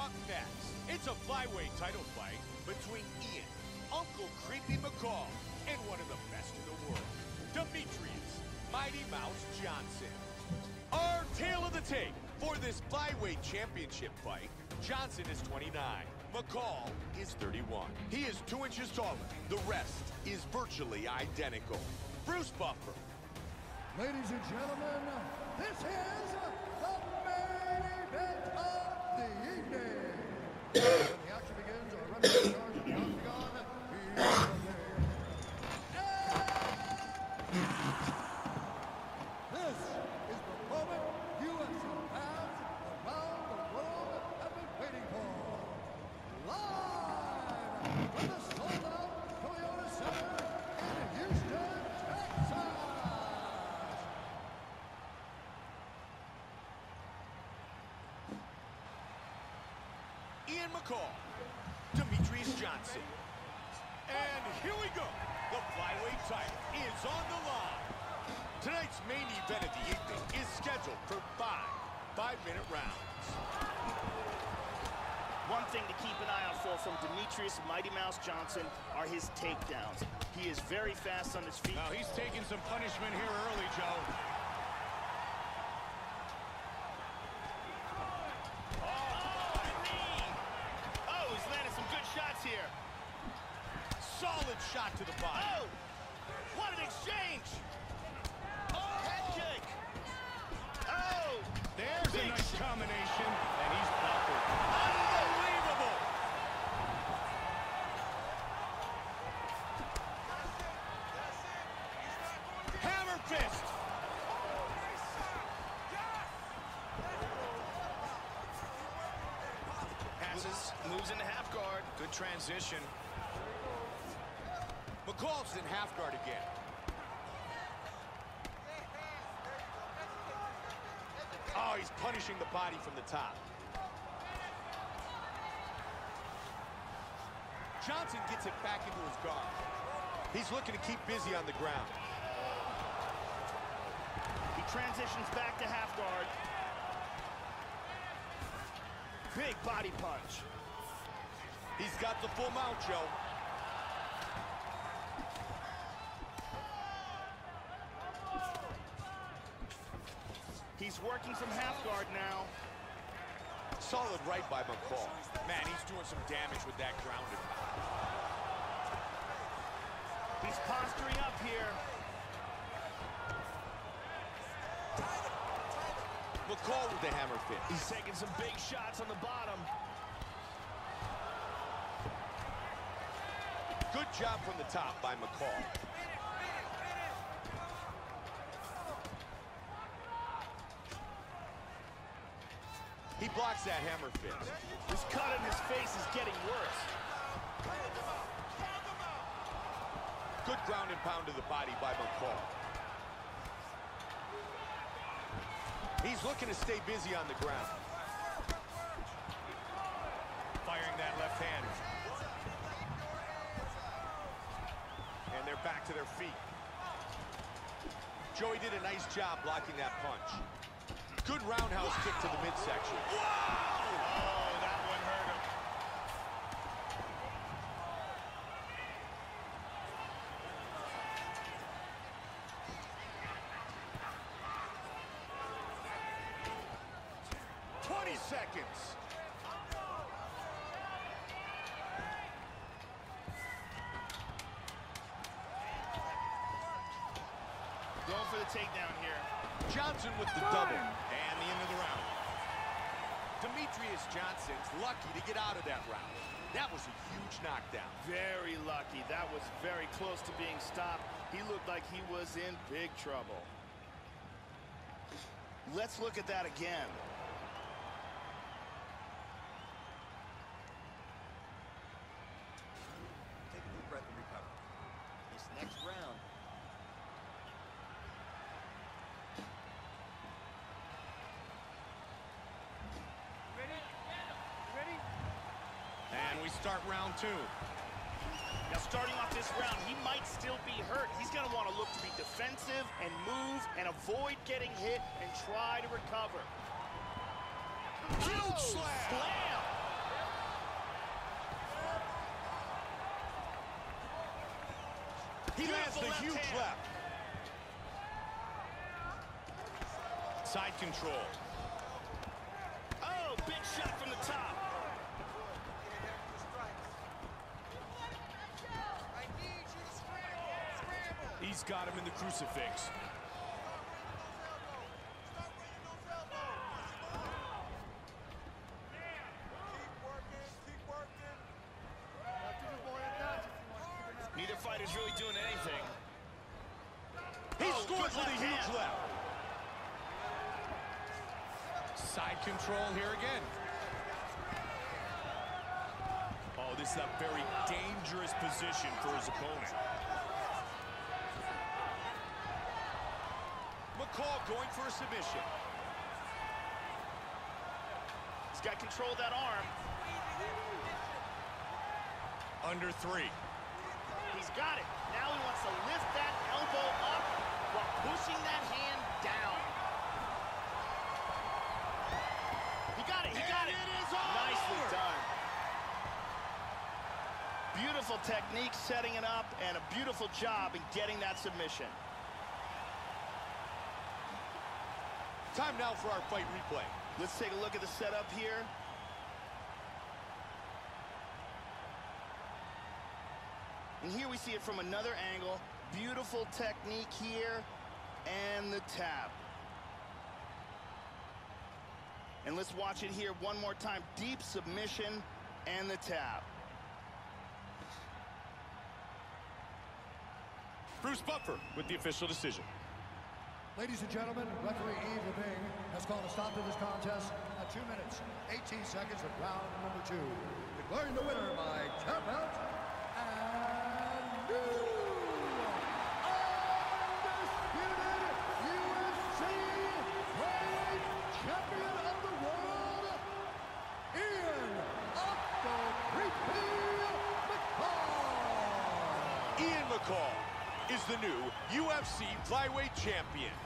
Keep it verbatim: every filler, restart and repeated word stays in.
Up next, it's a flyweight title fight between Ian, Uncle Creepy McCall, and one of the best in the world, Demetrius Mighty Mouse Johnson. Our tale of the tape for this flyweight championship fight: Johnson is twenty-nine, McCall is thirty-one. He is two inches taller. The rest is virtually identical. Bruce Buffer. Ladies and gentlemen, this is the main event of the evening. When the action begins, our referee in charge of the octagon, he is This is the moment U F C fans around the world have been waiting for. Live from the sold-out Toyota Center in Houston, Texas. Ian McCall, Demetrius Johnson. And here we go. The flyweight title is on the line. Tonight's main event of the evening is scheduled for five five-minute rounds. One thing to keep an eye out for from Demetrius Mighty Mouse Johnson are his takedowns. He is very fast on his feet. Now he's taking some punishment here early, Joe. Here. Solid shot to the body. Oh! What an exchange! Oh! Head kick! Oh! There's Big a nice shot. combination, and he's buckled. Unbelievable! Hammer fist! Passes, moves into half guard. Good transition. McCall's in half guard again. Oh, he's punishing the body from the top. Johnson gets it back into his guard. He's looking to keep busy on the ground. He transitions back to half guard. Big body punch. He's got the full mount, Joe. He's working from half guard now. Solid right by McCall. Man, he's doing some damage with that ground and pound. He's posturing up here. McCall with the hammer fist. He's taking some big shots on the bottom. Good job from the top by McCall. He blocks that hammer fist. This cut in his face is getting worse. Good ground and pound to the body by McCall. He's looking to stay busy on the ground. Firing that left hand. And they're back to their feet. Joey did a nice job blocking that punch. Good roundhouse kick to the midsection. Oh, that one hurt him. twenty seconds. Going for the takedown here. Johnson with the double. And the end of the round. Demetrius Johnson's lucky to get out of that round. That was a huge knockdown. Very lucky. That was very close to being stopped. He looked like he was in big trouble. Let's look at that again. Take a deep breath and recover. This next round. And we start round two. Now, starting off this round, he might still be hurt. He's going to want to look to be defensive and move and avoid getting hit and try to recover. Huge slam! Slam! He lands the left huge hand. left. Side control. Oh, big shot from the top. He's got him in the crucifix. Neither fighter's really doing anything. He Oh, scores good with a left huge hand. left. Side control here again. Oh, this is a very dangerous position for his opponent. McCall going for a submission. He's got control of that arm. Under three. He's got it. Now he wants to lift that elbow up while pushing that hand down. He got it. He got And it. it is all Nicely over. done. Beautiful technique setting it up and a beautiful job in getting that submission. Time now for our fight replay. Let's take a look at the setup here. And here we see it from another angle. Beautiful technique here, and the tap. And let's watch it here one more time. Deep submission and the tap. Bruce Buffer with the official decision. Ladies and gentlemen, referee Yves Leving has called a stop to this contest at two minutes, eighteen seconds of round number two. Declaring the winner by tap out and new undisputed U F C Flyweight Champion of the World, Ian Uncle Creepy McCall. Ian McCall is the new U F C Flyweight Champion.